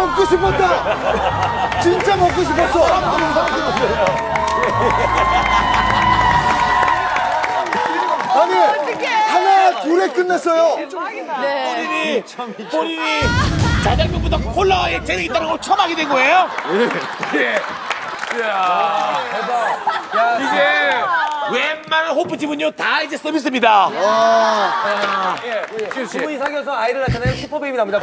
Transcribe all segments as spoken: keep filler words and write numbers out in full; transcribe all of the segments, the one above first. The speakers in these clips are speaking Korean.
먹고 싶었다. 진짜 먹고 싶었어. 아니 하나 둘에 끝냈어요. 네. 본인이 본인이 자장면보다 콜라에 재능이 있다는 걸 처음 하게 된 거예요? 예. 이야. 대박. 야, 이제 웬만한 호프집은요 다 이제 서비스입니다. 와. 예. 두 분이 사귀어서 아이를 낳잖아요. 슈퍼베이비랍니다.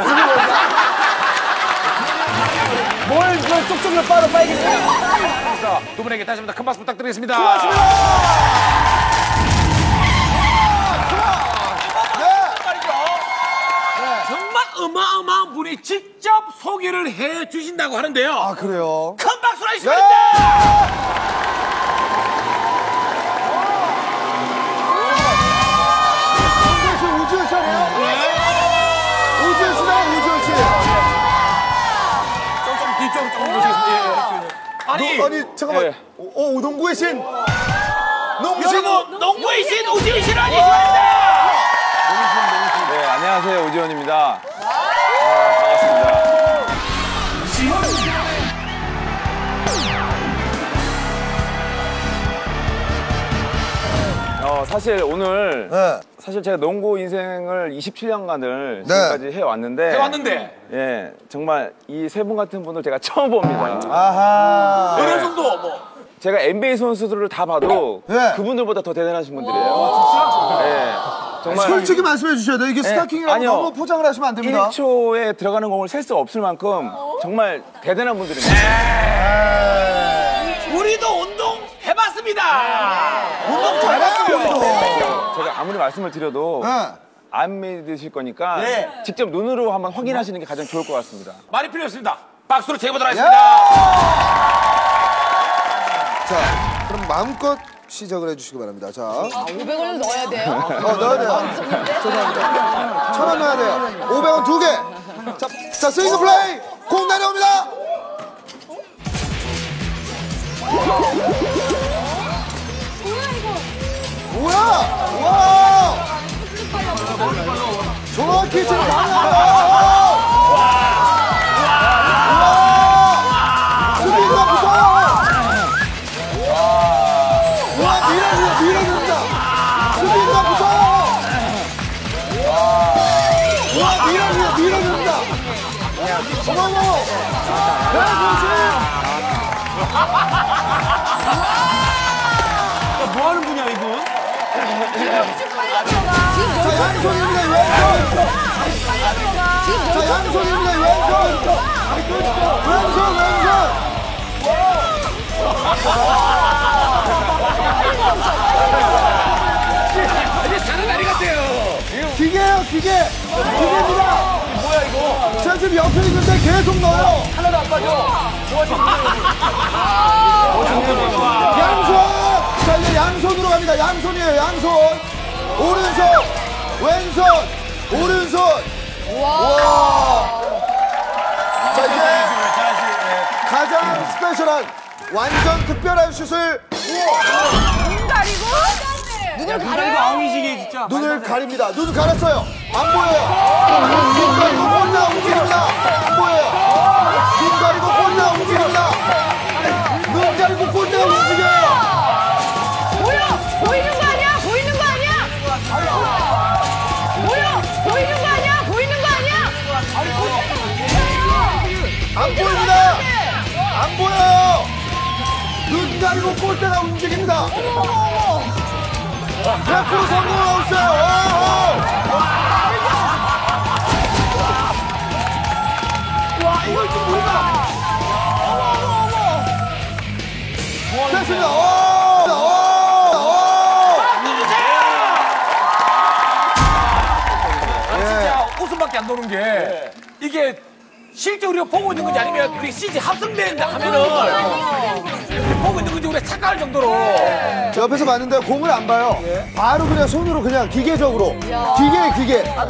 뭘 그걸 쪽쪽을 빨아 빨겠냐. 두 분에게 다시 한번 큰 박수 부탁드리겠습니다. 고맙습니다. 정말 어마어마한 분이 직접 소개를 해 주신다고 하는데요. 아 그래요? 큰 박수로 해주시기 바랍니다. 우주현 씨 아니에요? 우주현 씨다 우주현 씨. 좀 뒤쪽으로 좀 보시겠습니다. 아니, 너, 아니 잠깐만. 예. 오, 오 농구의 신. 농구신. 여러분 농구의 신 우지훈 씨를 안녕히 바랍니다. 네, 안녕하세요. 오지원입니다. 아, 반갑습니다. 어, 사실 오늘 네. 사실 제가 농구 인생을 이십칠 년간을 네. 지금까지 해왔는데 해왔는데 예, 정말 이 세 분 같은 분을 제가 처음 봅니다. 아하. 어느 정도 뭐 제가 엔비에이 선수들을 다 봐도 네. 그분들보다 더 대단하신 분들이에요. 예, 정말 솔직히 말씀해 주셔야 돼요. 이게 스타킹이라고 아니요. 너무 포장을 하시면 안 됩니다. 일 초에 들어가는 공을 셀 수 없을 만큼 정말 대단한 분들입니다. 우리도 운동 해봤습니다. 운동 잘해요. 제가 아무리 말씀을 드려도 네. 안 믿으실 거니까 네. 직접 눈으로 한번 확인하시는 게 가장 좋을 것 같습니다. 말이 필요 없습니다. 박수로 재보도록 예. 하겠습니다. 자, 그럼 마음껏 시작을 해주시기 바랍니다. 자, 어, 오백 원을 넣어야 돼요? 넣어야 돼요. 죄송합니다. 천 원 넣어야 돼요. 오백 원 두 개. 자, 자, 스윙 플레이. 공 날아옵니다. 뭐야? 와! 정확히 지금 방향. 수비가 붙어요. 와, 밀어줍니다, 밀어줍니다. 수비가 붙어요. 와, 밀어줍니다, 밀어줍니다. 어머머. 백오십. 뭐 하는 분이야 이분? 자, 양손입니다, 왼손. 자, 양손입니다, 왼손. 왼손, 왼손. 이제 사는 날이 같아요. 기계예요, 기계. 기계입니다. 뭐야 이거? 제가 지금 옆에 있는데 계속 넣어요. 하나도 안 빠져. 양손. 자, 이제 양손으로 갑니다. 양손이에요, 양손. 오른손, 왼손, 오른손. 와. 자, 이제 가장 스페셜한 완전 특별한 슛을 눈 가리고? 눈을 가리고? 아웅이시게 진짜. 눈을 가립니다. 눈을 가렸어요. 안 보여요. 눈 가리고 꼴나 움직입니다. 안 보여요. 눈 가리고 꼴나 움직입니다. 눈 가리고 꼴나 움직여요. 보여! 보이는 거 아니야? 보이는 거 아니야? 보여! 보이는 거 아니야? 보이는 거 아니야? 안 보입니다. 안 보여요. 눈 가리고 꼴대가 움직입니다. 백 퍼센트 성공하고 있어요. 와, 이걸 좀 보인다. 됐습니다. 오, 오, 오. 진짜 웃음밖에 안 도는 게 이게 실제 우리가 보고 있는 건지 아니면 우리 씨지 합성된다 하면은 보고 있는 건지 우리가 착각할 정도로 저 옆에서 봤는데 공을 안 봐요. 바로 그냥 손으로 그냥 기계적으로. 기계, 기계.